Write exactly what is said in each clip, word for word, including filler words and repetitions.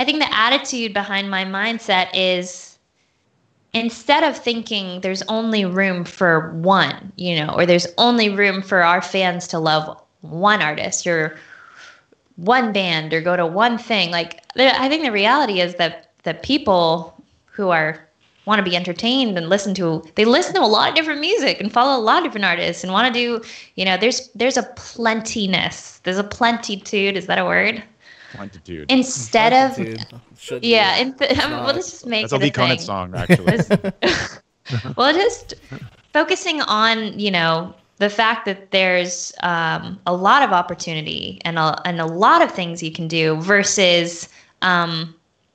think the attitude behind my mindset is, instead of thinking there's only room for one, you know, or there's only room for our fans to love one artist or one band or go to one thing. Like, I think the reality is that the people who are want to be entertained and listen to, they listen to a lot of different music and follow a lot of different artists and want to do, you know, there's there's a plentiness. There's a plentitude. Is that a word? Plentitude. Instead Plentitude. of, Should yeah, be. in th- It's well, not. let's just make That's a it a Lee Conant thing. song, actually. Well, just focusing on, you know, the fact that there's um, a lot of opportunity and a, and a lot of things you can do versus um,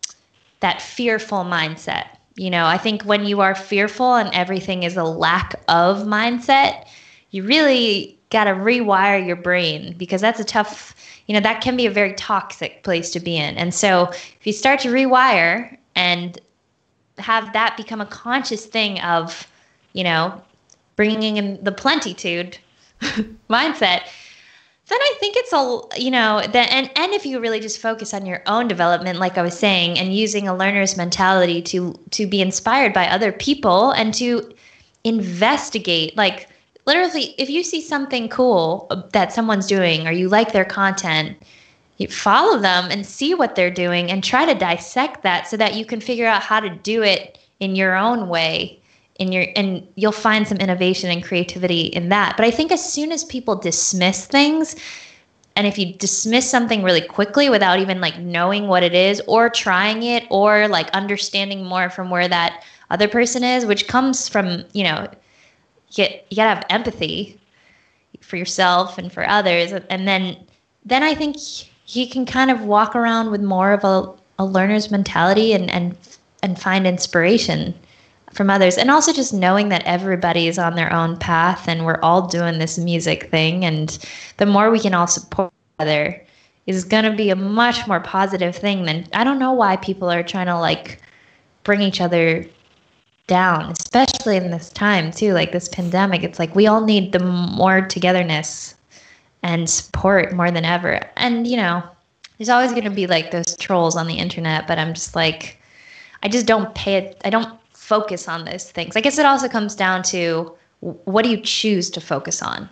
that fearful mindset. You know, I think when you are fearful and everything is a lack of mindset, you really got to rewire your brain, because that's a tough, you know, that can be a very toxic place to be in. And so if you start to rewire and have that become a conscious thing of, you know, bringing in the plentitude mindset, then I think it's all, you know, that, and, and if you really just focus on your own development, like I was saying, and using a learner's mentality to, to be inspired by other people and to investigate, like literally, if you see something cool that someone's doing or you like their content, you follow them and see what they're doing and try to dissect that so that you can figure out how to do it in your own way. In your, and you'll find some innovation and creativity in that. But I think as soon as people dismiss things, and if you dismiss something really quickly without even like knowing what it is or trying it or like understanding more from where that other person is, which comes from, you know, you, get, you gotta have empathy for yourself and for others. And then, then I think he can kind of walk around with more of a, a learner's mentality and, and, and find inspiration from others. And also just knowing that everybody is on their own path and we're all doing this music thing. And the more we can all support each other is going to be a much more positive thing than, I don't know why people are trying to like bring each other down, especially in this time too, like this pandemic. It's like we all need the more togetherness and support more than ever. And, you know, there's always going to be like those trolls on the internet, but I'm just like, I just don't pay it. I don't focus on those things. I guess it also comes down to what do you choose to focus on?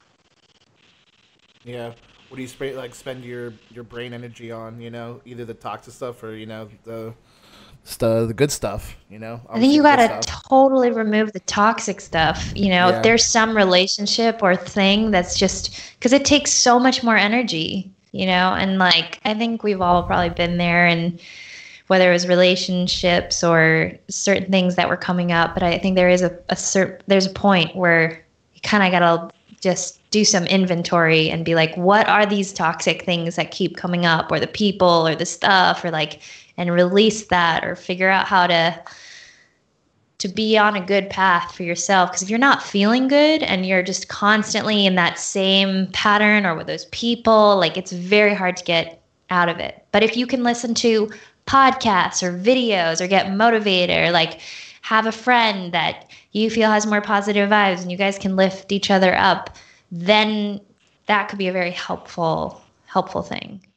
Yeah. What do you sp- like spend your, your brain energy on, you know, either the toxic stuff or, you know, the the, the good stuff, you know? I think you got to stuff. totally remove the toxic stuff. You know, Yeah. if there's some relationship or thing that's just, because it takes so much more energy, you know, and like, I think we've all probably been there, and whether it was relationships or certain things that were coming up. But I think there is a, a cert, there's a point where you kind of got to just do some inventory and be like, what are these toxic things that keep coming up, or the people or the stuff, or like, and release that, or figure out how to, to be on a good path for yourself. Because if you're not feeling good and you're just constantly in that same pattern or with those people, like it's very hard to get out of it. But if you can listen to podcasts or videos or get motivated, or like have a friend that you feel has more positive vibes and you guys can lift each other up, then that could be a very helpful, helpful thing.